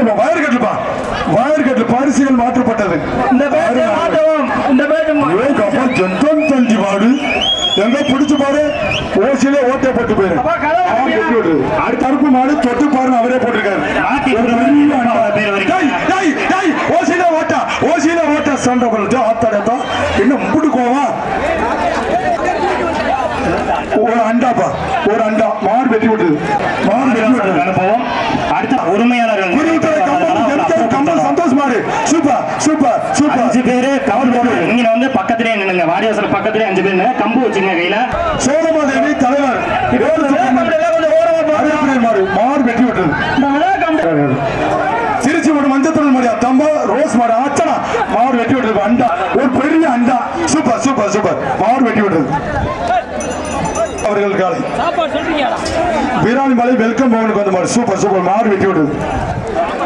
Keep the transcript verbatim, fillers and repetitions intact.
கட்டுப்பா wire கட்டுப்பா wire கட்டு பரிசுகள் மாற்றப்பட்டது. இந்த பேட்டை மாற்றவும் இந்த பேட்டை ஜென்டம் தண்டி மாடு எங்க பிடிச்சு பாரு ஓசியில ஓட்டை போட்டு போயிரு. அடுத்த அறுப்பு மாடு தொட்டு பாருன்னு அவரே போட்டிருக்காரு. ஓசியில ஓட்டா ஓசியில ஓட்ட சண்டை பண்ணிட்டு ஆத்தாடத்தா என்ன முடுக்கோவா ஒரு அண்டாப்பா ஒரு அண்டா மாடு வெட்டி விட்டுது. மாடு வெட்டி விட்டு அனுபவம் அடுத்த உரிமையாளர்கள் சந்தோஷ் மாடு சூப்பர் சூப்பர் சூப்பர். அஞ்சு பேரு கவர் போடு இங்க வந்து பக்கத்திலே நின்னுங்க. வாடிவாசல் பக்கத்திலே அஞ்சு பேர் கம்பு வச்சுங்க கையில. சோழமாதேவி தலைவர் மாடு மாடு வெட்டி விட்டது. திருச்சி மாடு மஞ்சத்தூள் மாடியா தம்பா ரோஸ் மாடு ஆச்சனா மாடு வெட்டி விட்டது. அண்டா ஒரு பெரிய அண்டா சூப்பர் சூப்பர் சூப்பர் மாடு வெட்டி விட்டது. அவர்கள் காலை வீராணி மலை வெல்கம் பவனுக்கு வந்து மாடு சூப்பர் சூப்பர் மாடு வெட்டி விட்டது.